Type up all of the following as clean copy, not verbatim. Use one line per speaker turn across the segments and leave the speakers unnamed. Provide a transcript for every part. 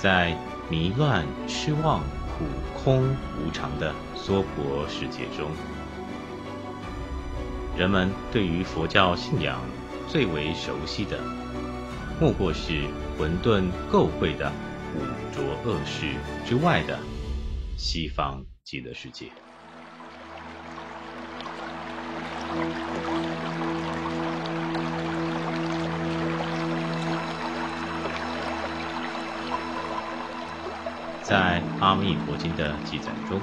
在迷乱、失望、苦、空、无常的娑婆世界中，人们对于佛教信仰最为熟悉的，莫过是混沌垢秽的五浊恶世之外的西方极乐世界。在阿弥陀经的记载中，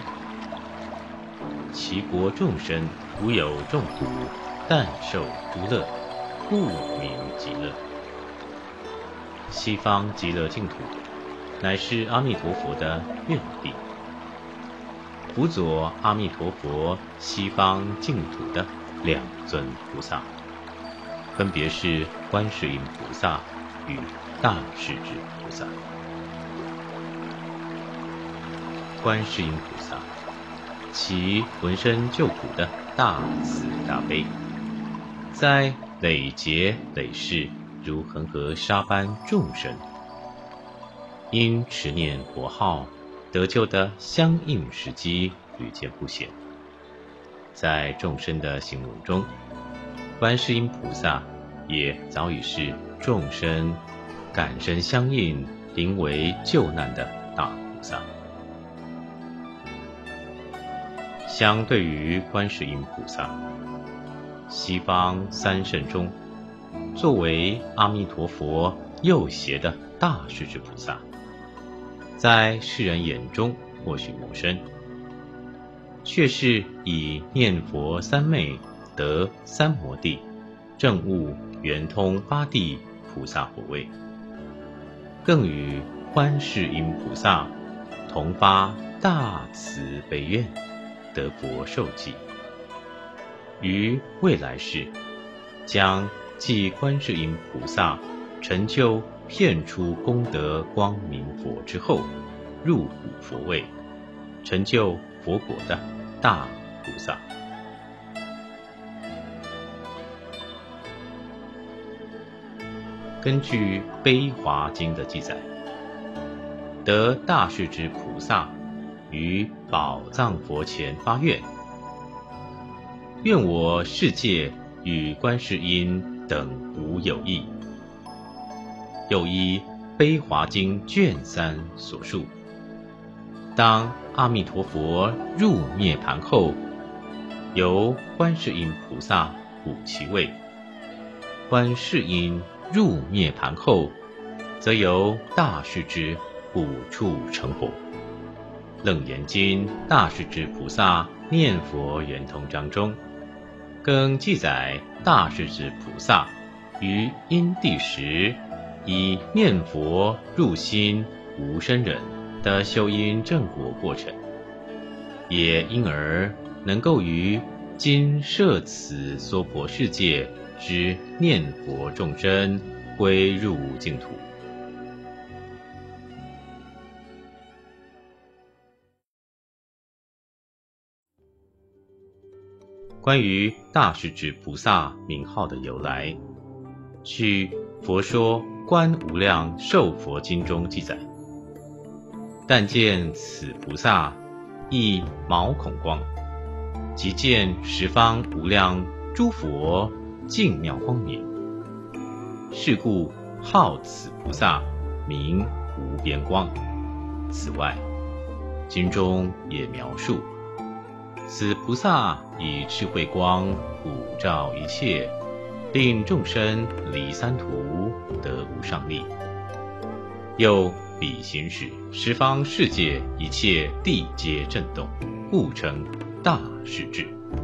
其国众生无有众苦，但受诸乐，故名极乐。西方极乐净土乃是阿弥陀佛的愿地，辅佐阿弥陀佛西方净土的两尊菩萨，分别是观世音菩萨与大势至菩萨。观世音菩萨，其浑身救苦的大慈大悲，在累劫累世如恒河沙般众生，因持念佛号得救的相应时机屡见不鲜。在众生的心目中，观世音菩萨也早已是众生感身相应、临危救难的大菩萨。相对于观世音菩萨，西方三圣中，作为阿弥陀佛右胁的大势至菩萨，在世人眼中或许陌生，却是以念佛三昧得三摩地，证悟圆通八地菩萨果位，更与观世音菩萨同发大慈悲愿，得佛受记，于未来世将继观世音菩萨成就遍出功德光明佛之后，入古佛位，成就佛果的大菩萨。根据《悲华经》的记载，得大势至菩萨于宝藏佛前发愿，愿我世界与观世音等无有异。又依《悲华经》卷3所述，当阿弥陀佛入涅盘后，由观世音菩萨补其位；观世音入涅盘后，则由大势至补处成佛。楞严经大势至菩萨念佛圆通章中，更记载大势至菩萨于因地时以念佛入心无生忍的修因正果过程，也因而能够于今摄此娑婆世界之念佛众生归入净土。关于大势至菩萨名号的由来，据《佛说观无量寿佛经》中记载，但见此菩萨亦毛孔光，即见十方无量诸佛净妙光明，是故号此菩萨名无边光。此外，经中也描述此菩萨以智慧光普照一切，令众生离三途，得无上利。又彼行使十方世界一切地皆震动，故称大势至。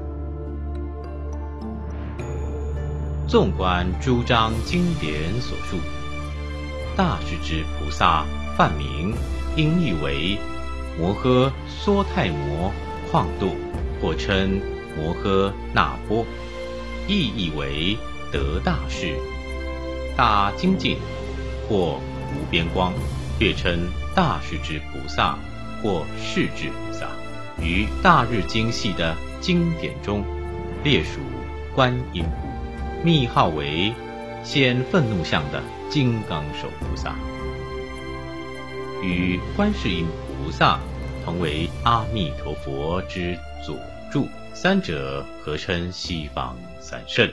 纵观诸章经典所述，大势至菩萨梵名音译为摩诃娑太摩旷度，或称摩诃那波，意译为得大势、大精进或无边光，略称大势至菩萨或势至菩萨。于大日经系的经典中列属观音菩，密号为现愤怒相的金刚手菩萨。 与观世音菩萨同为阿弥陀佛之佐助，三者合称西方三圣。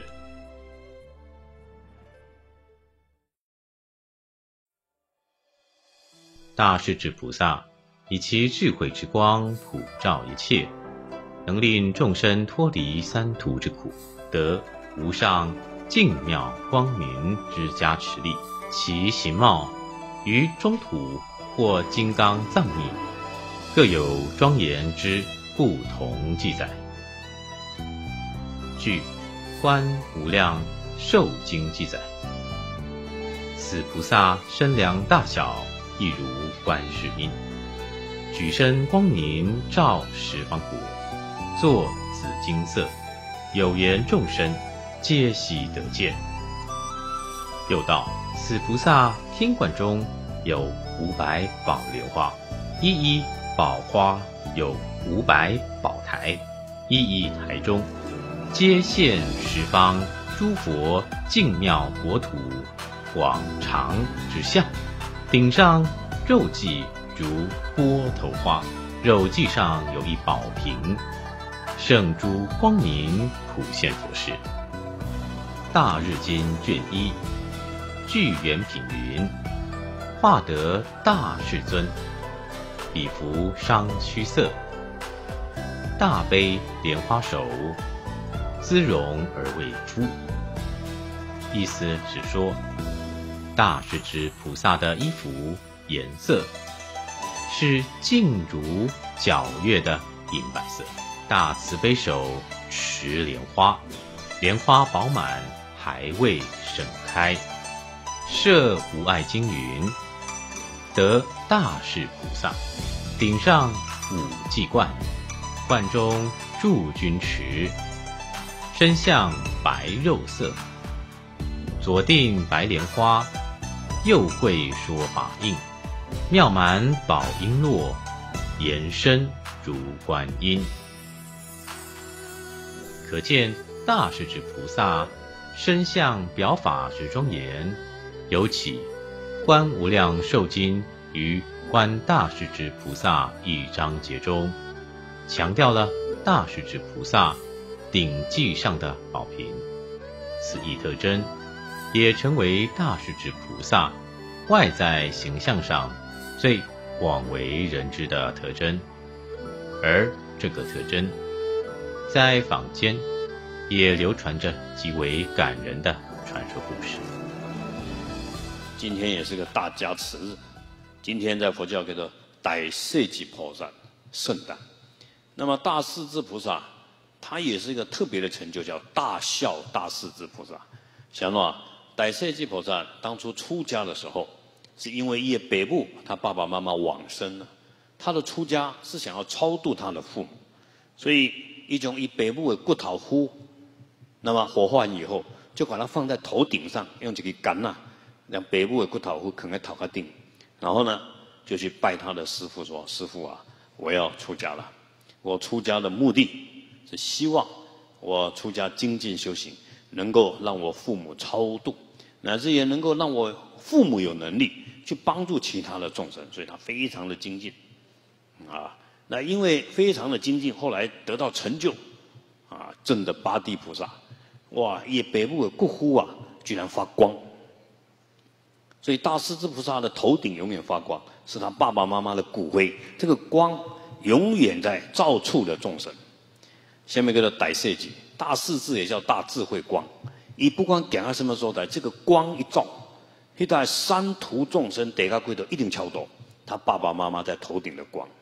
大势至菩萨以其智慧之光普照一切，能令众生脱离三途之苦，得无上净妙光明之加持力。其形貌于中土或金刚藏密，各有庄严之不同记载。据《观无量寿经》记载，此菩萨身量大小，亦如观世音，举身光明照十方国，作紫金色，有言众生皆悉得见。又道此菩萨天冠中有500宝莲花，一一宝花有500宝台，一一台中皆现十方诸佛净妙国土广长之相，顶上肉髻如波头花，肉髻上有一宝瓶，圣珠光明普现佛事。大日经卷1巨圆品云：化得大世尊，比服商须色，大悲莲花手，姿容而为夫。意思是说，大势至菩萨的衣服颜色是净如皎月的银白色，大慈悲手持莲花，莲花饱满，还未盛开。摄无碍经云：得大势菩萨，顶上5髻冠，冠中住君池，身相白肉色，左定白莲花，右会说法印，妙满宝璎珞，延伸如观音。可见大势至菩萨身相表法之庄严，尤其《观无量寿经》与《观大势至菩萨》一章节中，强调了大势至菩萨顶髻上的宝瓶，此一特征也成为大势至菩萨外在形象上最广为人知的特征。而这个特征在坊间也流传着极为感人的传说故事。
今天也是个大加持日，今天在佛教叫做大势至菩萨圣诞。那么大势至菩萨他也是一个特别的成就，叫大孝大势至菩萨。想说大势至菩萨当初出家的时候，是因为爷北部他爸爸妈妈往生了，他的出家是想要超度他的父母，所以一种以北部的骨头糊，那么火化完以后就把它放在头顶上，用这个杆让北部的骨头糊啃在头壳顶，然后呢就去拜他的师父说：师父啊，我要出家了，我出家的目的是希望我出家精进修行，能够让我父母超度，乃至也能够让我父母有能力去帮助其他的众生，所以他非常的精进那因为非常的精进，后来得到成就证得八地菩萨。哇，也北部的骨糊居然发光，所以大势至菩萨的头顶永远发光，是他爸爸妈妈的骨灰，这个光永远在照触的众生。下面叫做大势至，大势至也叫大智慧光。伊不管讲到什么时候，这个光一照，那代三途众生得到归头一定超度他爸爸妈妈在头顶的光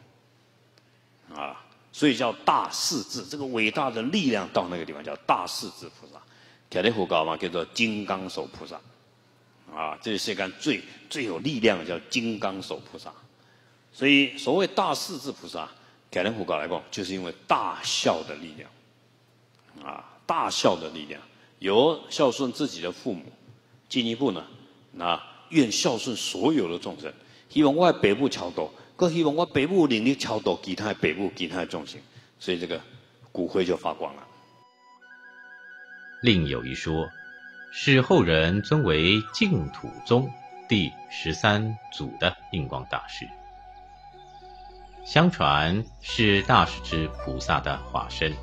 所以叫大势至，这个伟大的力量到那个地方叫大势至菩萨。凯列佛教嘛叫做金刚手菩萨这是世间最有力量的叫金刚手菩萨。所以所谓大势至菩萨，凯列佛教来讲，就是因为大孝的力量大孝的力量，由孝顺自己的父母，进一步呢，愿孝顺所有的众生，希望我的北部超度，更希望我北部能力超度其他的北部其他的众生，所以这个骨灰就发光了。
另有一说，是后人尊为净土宗第13祖的印光大师。 相传是大势至菩萨的化身。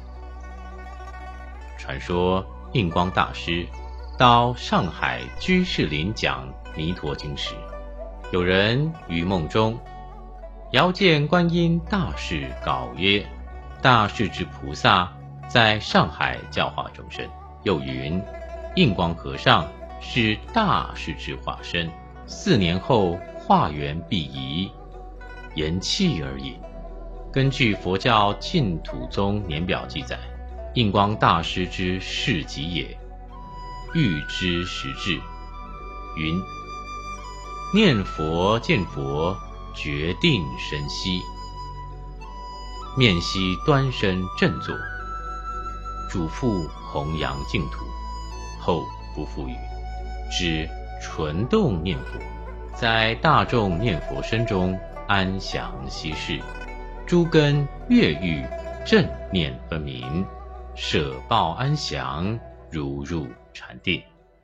传说印光大师到上海居士林讲弥陀经时，有人于梦中遥见观音大士告曰：大势至菩萨在上海教化众生。又云印光和尚是大势至化身，4年后化缘必移，言气而已。根据佛教净土宗年表记载，印光大师之事迹也，欲知时至，云：念佛见佛，决定身息，面悉端身正坐，嘱咐弘扬净土，后不复语，只纯动念佛，在大众念佛声中安详息事，诸根悦欲，正念分明，舍报安详，如入禅定。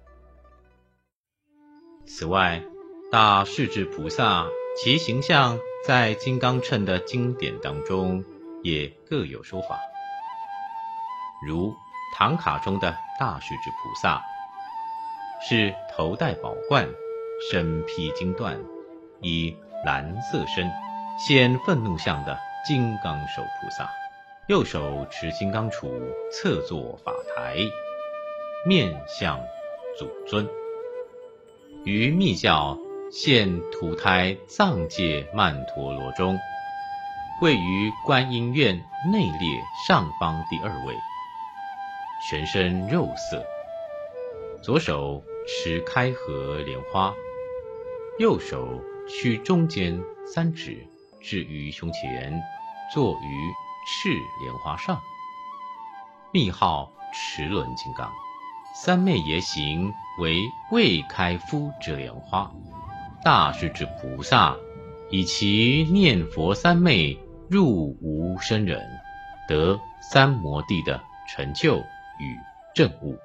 此外，大势至菩萨其形象在金刚乘的经典当中也各有说法，如唐卡中的大势至菩萨是头戴宝冠，身披金缎，以蓝色身，现愤怒相的金刚手菩萨，右手持金刚杵，侧坐法台，面向祖尊。于密教现土胎藏界曼陀罗中，位于观音院内列上方第2位，全身肉色，左手持开合莲花，右手取中间3指置于胸前，坐于赤莲花上，密号持轮金刚。三昧耶行为未开敷之莲花。大势至菩萨以其念佛三昧入无生忍，得三摩地的成就与证悟。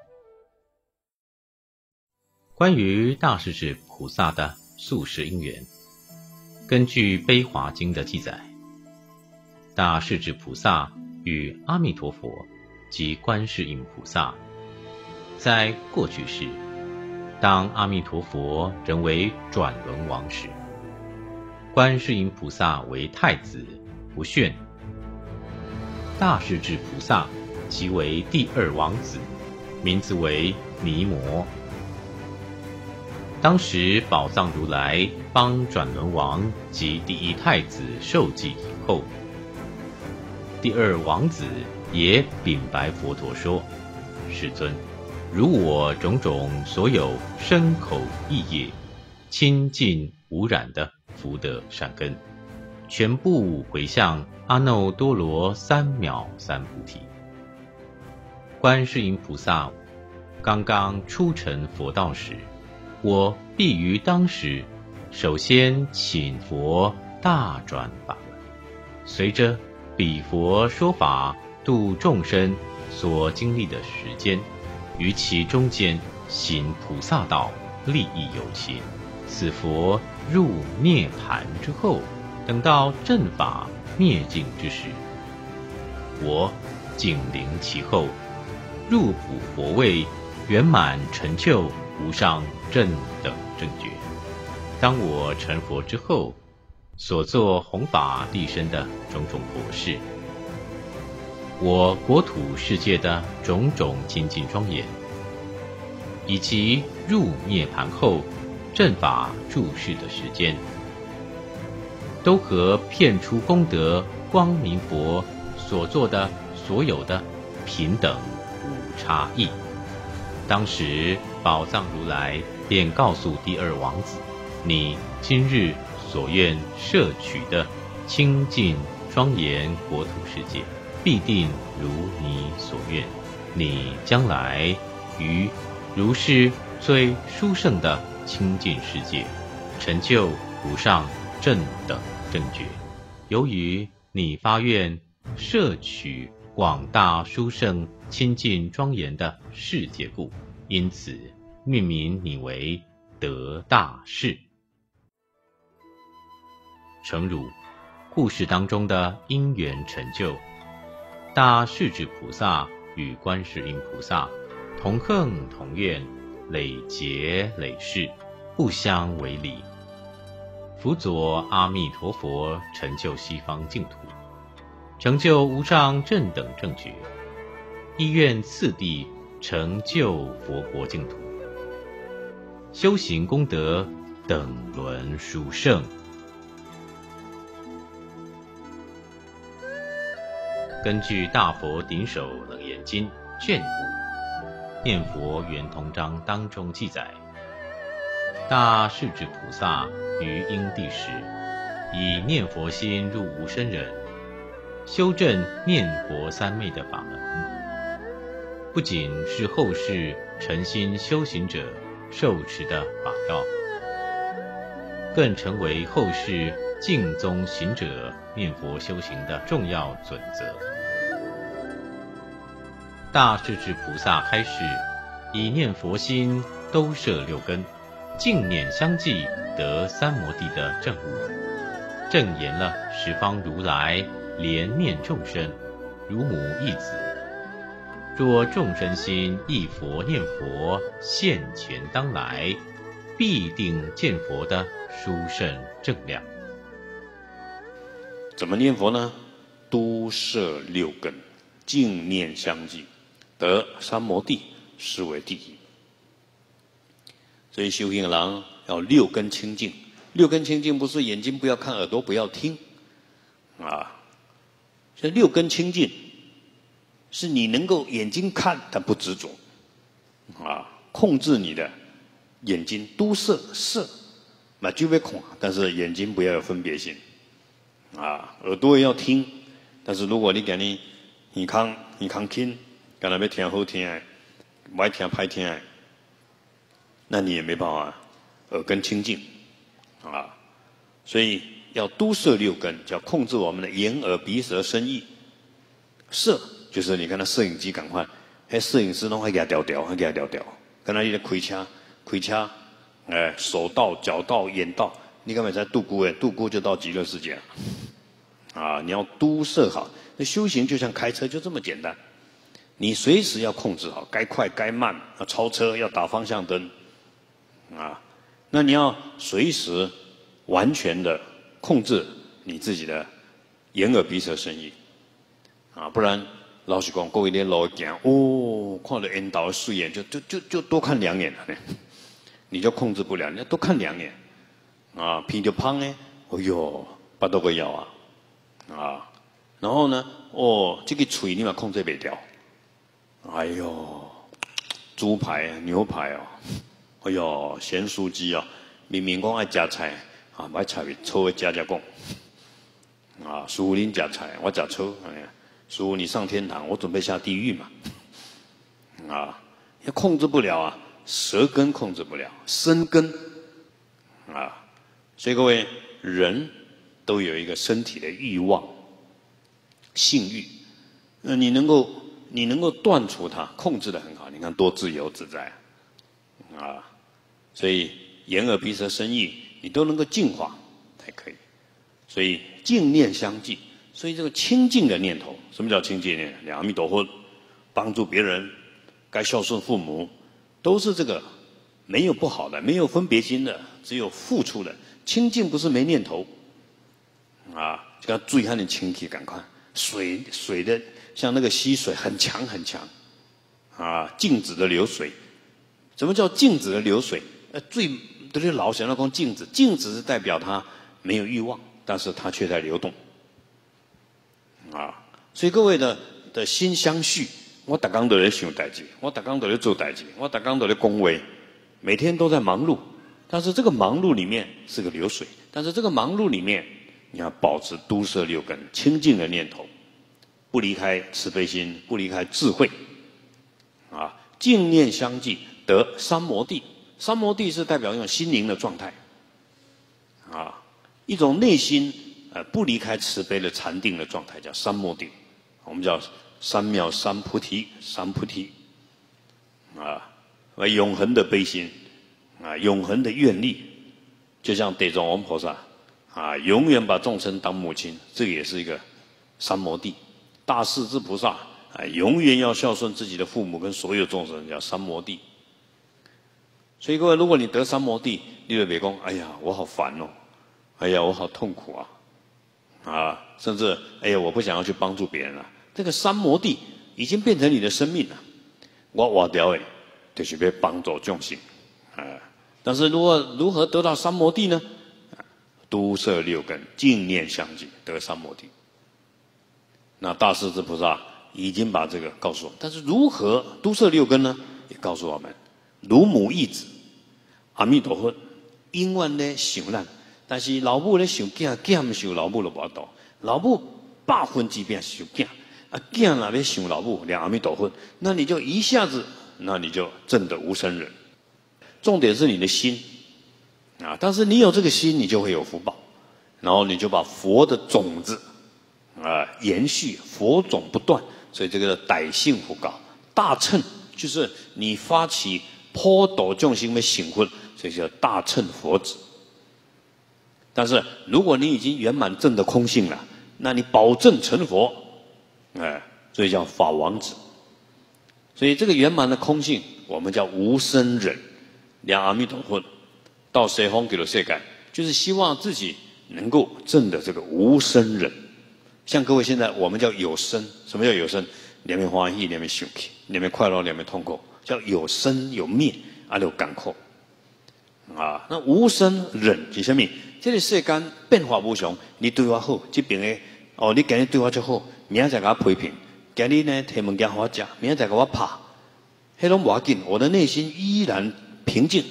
关于大势至菩萨的宿世因缘，根据《悲华经》的记载，大势至菩萨与阿弥陀佛及观世音菩萨在过去世，当阿弥陀佛仍为转轮王时，观世音菩萨为太子不炫，大势至菩萨即为第2王子，名字为尼摩。当时宝藏如来帮转轮王及第1太子受祭以后，第2王子也禀白佛陀说：世尊，如我种种所有身口意业清净无染的福德善根，全部回向阿耨多罗三藐三菩提。观世音菩萨刚刚出成佛道时，我必于当时首先请佛大转法轮，随着彼佛说法度众生所经历的时间，于其中间行菩萨道，利益有情。此佛入涅盘之后，等到正法灭尽之时，我紧临其后，入补佛位，圆满成就无上正等正觉。当我成佛之后，所作弘法利生的种种佛事，我国土世界的种种清净庄严，以及入涅盘后正法住世的时间，都和片出功德光明佛所做的所有的平等无差异。当时宝藏如来便告诉第2王子，你今日所愿摄取的清净庄严国土世界，必定如你所愿。你将来于如是最殊胜的清净世界，成就无上正等正觉。由于你发愿摄取广大殊胜清净庄严的世界故，因此命名你为得大势。诚如故事当中的因缘成就。大势至菩萨与观世音菩萨同恨同怨，累劫累世，不相为离。辅佐阿弥陀佛成就西方净土，成就无上正等正觉，意愿次第成就佛国净土，修行功德等伦殊胜。根据《大佛顶首楞严经》卷5念佛圆通章当中记载，大势至菩萨于因地时，以念佛心入无生忍，修正念佛三昧的法门，不仅是后世诚心修行者受持的法要，更成为后世净宗行者念佛修行的重要准则。大势至菩萨开示，以念佛心兜摄六根，净念相继，得三摩地的证悟，证言了十方如来怜念众生，如母忆子。若众生心忆佛念佛，现前当来，必定见佛的殊胜正量。
怎么念佛呢？都摄六根，净念相继，得三摩地，是为第一。所以修行人要六根清净。六根清净不是眼睛不要看，耳朵不要听啊。这六根清净是你能够眼睛看但不执着啊，控制你的眼睛，都摄摄，那就被控，但是眼睛不要有分别心啊，耳朵也要听，但是如果你讲你看听，刚才要听好听的，不爱听歹听的，那你也没办法耳根清净啊。所以要都摄六根，叫控制我们的眼耳鼻舌身意。摄就是你看那摄影机赶快，那摄影师弄还给他调调，还给他调调，跟他一直开车，手到脚到眼到，你干嘛在度孤度孤就到极乐世界啊！你要都摄好，那修行就像开车，就这么简单。你随时要控制好，该快该慢，要超车要打方向灯啊。那你要随时完全的控制你自己的眼耳鼻舌身意啊，不然老实讲，各位在路行看到缘投的水眼，就多看两眼了呢，你就控制不了，你要多看两眼啊，鼻就胖呢，哎呦，巴多个药啊，然后呢，这个嘴你嘛控制不掉，哎呦，猪排牛排哎呦，咸酥鸡明明讲爱吃菜啊，买菜臭的加讲啊，师父您吃菜，我吃臭，师父你上天堂，我准备下地狱嘛，啊，也控制不了啊，舌根控制不了，身根啊，所以各位人都有一个身体的欲望、性欲，你能够断除它，控制得很好，你看多自由自在啊！所以眼耳鼻舌身意，你都能够净化才可以。所以净念相继，所以这个清净的念头，什么叫清净念？阿弥陀佛，帮助别人，该孝顺父母，都是这个没有不好的，没有分别心的，只有付出的。清净不是没念头啊，就要注意看你清气，赶快水的像那个溪水很强很强啊，静止的流水。什么叫静止的流水？最都是老想要讲静止，静止是代表它没有欲望，但是它却在流动啊。所以各位的心相续，我每天都在想代志，我每天都在做代志，我每天都在恭维，每天都在忙碌。但是这个忙碌里面是个流水，但是这个忙碌里面你要保持都摄六根清净的念头，不离开慈悲心，不离开智慧啊，净念相继得三摩地。三摩地是代表一种心灵的状态啊，一种内心不离开慈悲的禅定的状态，叫三摩地。我们叫三藐三菩提，三菩提啊，永恒的悲心啊，永恒的愿力，就像地藏王菩萨永远把众生当母亲，这个也是一个三摩地。大势至菩萨永远要孝顺自己的父母跟所有众生，叫三摩地。所以各位，如果你得三摩地，你就别讲，哎呀，我好烦哦，哎呀，我好痛苦啊，甚至哎呀，我不想要去帮助别人了。这个三摩地已经变成你的生命了。我活掉的，就是要帮助众生但是如何得到三摩地呢？都摄六根，净念相继，得三摩地。那大势至菩萨已经把这个告诉我们，但是如何都摄六根呢？也告诉我们，乳母义子，阿弥陀佛，永远咧想咱，但是老母咧想囝，囝唔想老母就无法度。老母100%想囝，囝若要想老母，念阿弥陀佛，那你就一下子，那你就证得无生忍。重点是你的心但是你有这个心，你就会有福报，然后你就把佛的种子延续，佛种不断，所以这个歹性福高。大乘就是你发起普度众生的行佛，所以叫大乘佛子。但是如果你已经圆满证的空性了，那你保证成佛，所以叫法王子。所以这个圆满的空性，我们叫无生忍。念阿弥陀佛到西方极乐世界，就是希望自己能够证的这个无生忍。像各位现在我们叫有生，什么叫有生？两面欢喜，两面生气，两面快乐，两面痛苦，叫有生有灭，有感苦那无生忍是什么？这个世间变化无常，你对我好，这边的你今日对我就好，明仔再给我批评，今日呢提物件给我吃，明仔再给我拍，迄拢无要紧，我的内心依然平静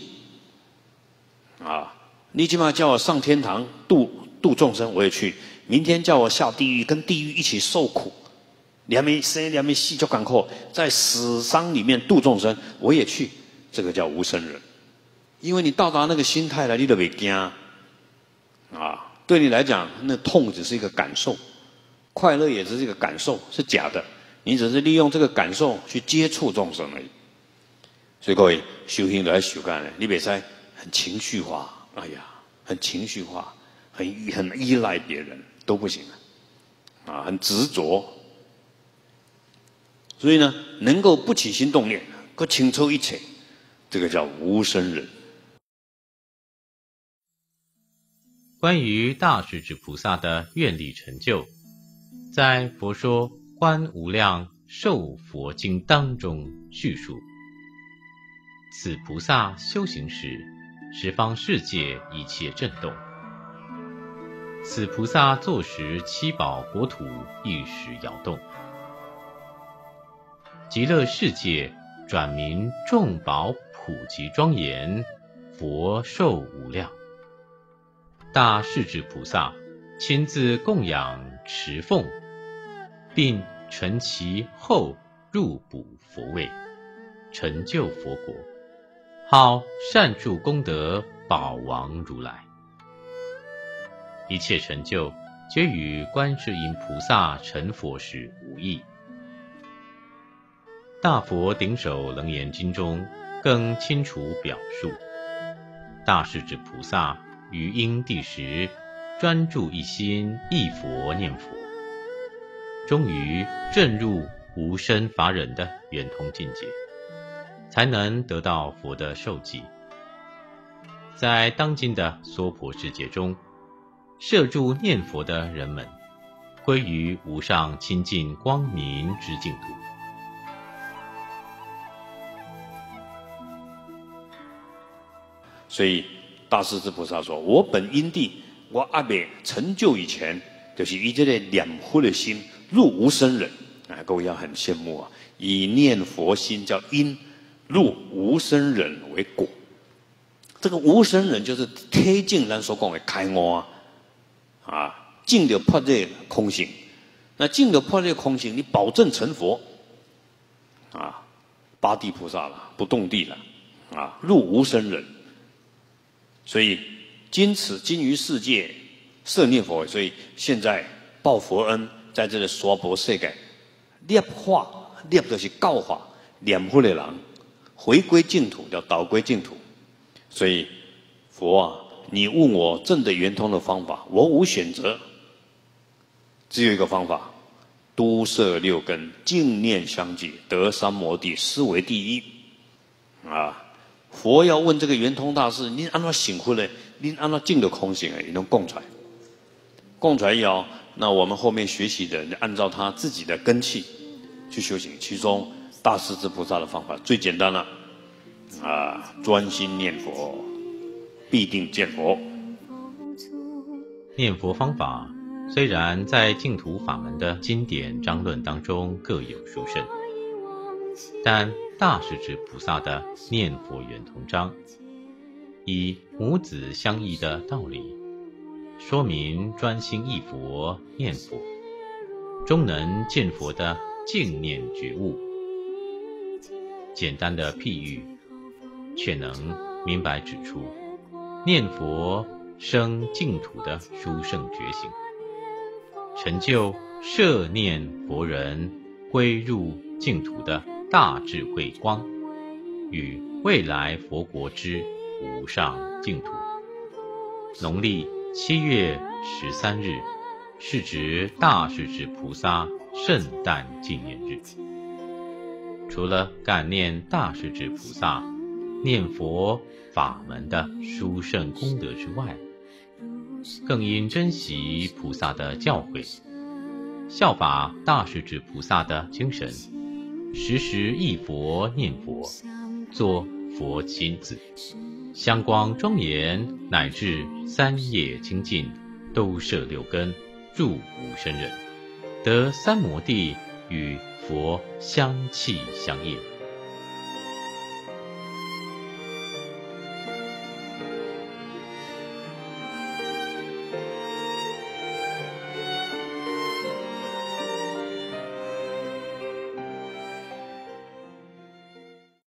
你今晚叫我上天堂度众生，我也去；明天叫我下地狱，跟地狱一起受苦，两面生两面死就艰苦，在死伤里面度众生，我也去。这个叫无生忍，因为你到达那个心态了，你都袂惊对你来讲，那痛只是一个感受，快乐也只是一个感受，是假的。你只是利用这个感受去接触众生而已。所以各位修行就要修干的，你别使很情绪化，很情绪化，很依赖别人都不行很执着。所以呢，能够不起心动念，够清楚一切，这个叫无生忍。
关于大势至菩萨的愿力成就，在《佛说观无量寿佛经》当中叙述。此菩萨修行时，十方世界一切震动。此菩萨坐时，七宝国土一时摇动。极乐世界转明众宝普及庄严，佛寿无量。大势至菩萨亲自供养持奉，并成其后入补佛位，成就佛国。号善住功德宝王如来。一切成就皆与观世音菩萨成佛时无异。大佛顶首楞严经中更清楚表述，大势至菩萨于因地时专注一心忆佛念佛，终于证入无生法忍的圆通境界，才能得到佛的受记。在当今的娑婆世界中，摄住念佛的人们归于无上清净光明之净土。
所以大势至菩萨说，我本因地我还没成就以前，就是以这个念佛的心入无生忍各位要很羡慕以念佛心叫因，入无生忍为果。这个无生忍就是贴近咱所讲的开悟进了破这个空性。那进了破这个空性，你保证成佛八地菩萨了，不动地了入无生忍。所以今于世界摄念佛，所以现在报佛恩，在这个娑婆世界念法，念就是教法，念佛的人回归净土，叫导归净土。所以佛你问我证得圆通的方法，我无选择，只有一个方法：都摄六根，净念相继，得三摩地，斯为第一。啊！佛要问这个圆通大师，你按照醒悟嘞，你按照净的空性诶，你能供出来，供出来以后，那我们后面学习的人按照他自己的根器去修行。其中大势至菩萨的方法最简单了，啊，专心念佛，必定见佛。
念佛方法虽然在净土法门的经典章论当中各有殊胜，但大势至菩萨的念佛圆通章，以母子相异的道理，说明专心忆佛念佛，终能见佛的净念觉悟。简单的譬喻，却能明白指出念佛生净土的殊胜觉醒，成就摄念佛人归入净土的大智慧光，与未来佛国之无上净土。农历7月13日是指大势至菩萨圣诞纪念日。除了感念大势至菩萨念佛法门的殊胜功德之外，更应珍惜菩萨的教诲，效法大势至菩萨的精神，时时忆佛念佛，做佛亲子，香光庄严，乃至三业清净，都摄六根，入无生忍，得三摩地，与佛相契相应。